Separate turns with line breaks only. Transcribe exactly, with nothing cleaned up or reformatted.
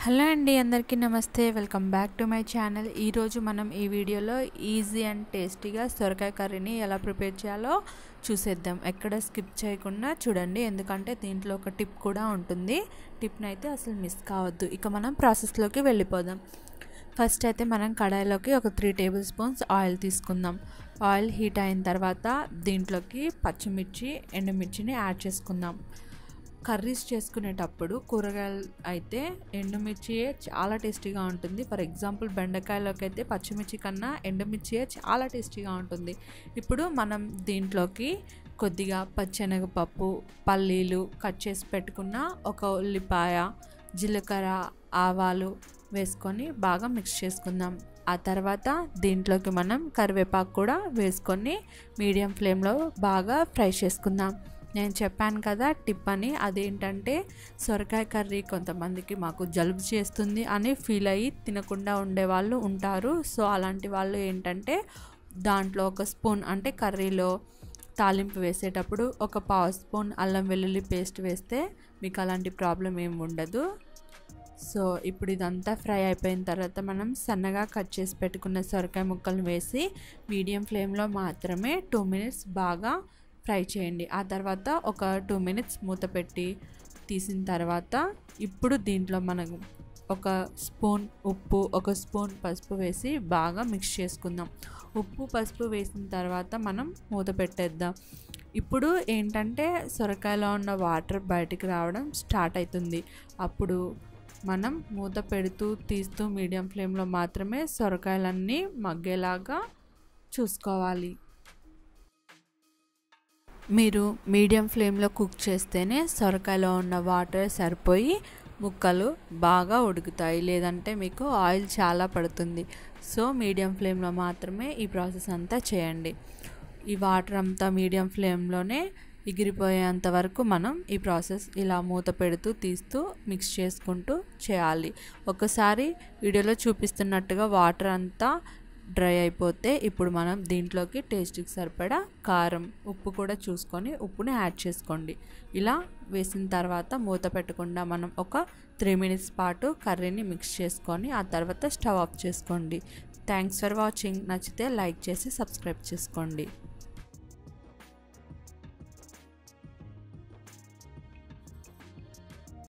Hello అండి, అందరికీ నమస్తే. Welcome back to my channel. ఈరోజు మనం ఈ వీడియోలో ఈజీ అండ్ టేస్టీగా సొరకాయ కర్రీని ఎలా ప్రిపేర్ చేయాలో చూసేద్దాం. ఎక్కడ స్కిప్ చేయకుండా చూడండి, ఎందుకంటే దీంట్లో ఒక టిప్ కూడా ఉంటుంది. టిప్ని అయితే అసలు మిస్ కావద్దు. ఇక మనం ప్రాసెస్లోకి వెళ్ళిపోదాం. ఫస్ట్ అయితే మనం కడాయిలోకి ఒక త్రీ టేబుల్ స్పూన్స్ ఆయిల్ తీసుకుందాం. ఆయిల్ హీట్ అయిన తర్వాత దీంట్లోకి పచ్చిమిర్చి, ఎండుమిర్చిని యాడ్ చేసుకుందాం. కర్రీస్ చేసుకునేటప్పుడు కూరగాయలు అయితే ఎండుమిర్చియే చాలా టేస్టీగా ఉంటుంది. ఫర్ ఎగ్జాంపుల్ బెండకాయలోకి అయితే పచ్చిమిర్చి కన్నా ఎండుమిర్చియే చాలా టేస్టీగా ఉంటుంది. ఇప్పుడు మనం దీంట్లోకి కొద్దిగా పచ్చెనగపప్పు, పల్లీలు కట్ చేసి పెట్టుకున్న ఒక ఉల్లిపాయ, జీలకర్ర, ఆవాలు వేసుకొని బాగా మిక్స్ చేసుకుందాం. ఆ తర్వాత దీంట్లోకి మనం కరివేపాకు కూడా వేసుకొని మీడియం ఫ్లేమ్లో బాగా ఫ్రై చేసుకుందాం. నేను చెప్పాను కదా టిప్ అని, అదేంటంటే సొరకాయ కర్రీ కొంతమందికి మాకు జలుబు చేస్తుంది అని ఫీల్ అయ్యి తినకుండా ఉండేవాళ్ళు ఉంటారు. సో అలాంటి వాళ్ళు ఏంటంటే దాంట్లో ఒక స్పూన్, అంటే కర్రీలో తాలింపు వేసేటప్పుడు ఒక పావు స్పూన్ అల్లం వెల్లుల్లి పేస్ట్ వేస్తే మీకు అలాంటి ప్రాబ్లం ఏమి ఉండదు. సో ఇప్పుడు ఇదంతా ఫ్రై అయిపోయిన తర్వాత మనం సన్నగా కట్ చేసి పెట్టుకున్న సొరకాయ ముక్కలను వేసి మీడియం ఫ్లేమ్లో మాత్రమే టూ మినిట్స్ బాగా ఫ్రై చేయండి. ఆ తర్వాత ఒక టూ మినిట్స్ మూత పెట్టి తీసిన తర్వాత ఇప్పుడు దీంట్లో మనం ఒక స్పూన్ ఉప్పు, ఒక స్పూన్ పసుపు వేసి బాగా మిక్స్ చేసుకుందాం. ఉప్పు పసుపు వేసిన తర్వాత మనం మూత పెట్టేద్దాం. ఇప్పుడు ఏంటంటే సొరకాయలో ఉన్న వాటర్ బయటికి రావడం స్టార్ట్ అవుతుంది. అప్పుడు మనం మూత పెడుతూ తీస్తూ మీడియం ఫ్లేమ్లో మాత్రమే సొరకాయలన్నీ మగ్గేలాగా చూసుకోవాలి. మీరు మీడియం ఫ్లేమ్లో కుక్ చేస్తేనే సొరకాయలో ఉన్న వాటర్ సరిపోయి ముక్కలు బాగా ఉడుకుతాయి, లేదంటే మీకు ఆయిల్ చాలా పడుతుంది. సో మీడియం ఫ్లేమ్లో మాత్రమే ఈ ప్రాసెస్ అంతా చేయండి. ఈ వాటర్ అంతా మీడియం ఫ్లేమ్లోనే ఎగిరిపోయేంత వరకు మనం ఈ ప్రాసెస్ ఇలా మూత పెడుతూ తీస్తూ మిక్స్ చేసుకుంటూ చేయాలి. ఒకసారి వీడియోలో చూపిస్తున్నట్టుగా వాటర్ అంతా డ్రై అయిపోతే ఇప్పుడు మనం దీంట్లోకి టేస్ట్కి సరిపడా కారం, ఉప్పు కూడా చూసుకొని ఉప్పుని యాడ్ చేసుకోండి. ఇలా వేసిన తర్వాత మూత పెట్టకుండా మనం ఒక త్రీ మినిట్స్ పాటు కర్రీని మిక్స్ చేసుకొని ఆ తర్వాత స్టవ్ ఆఫ్ చేసుకోండి. Thanks for watching. నచ్చితే లైక్ చేసి సబ్స్క్రైబ్ చేసుకోండి.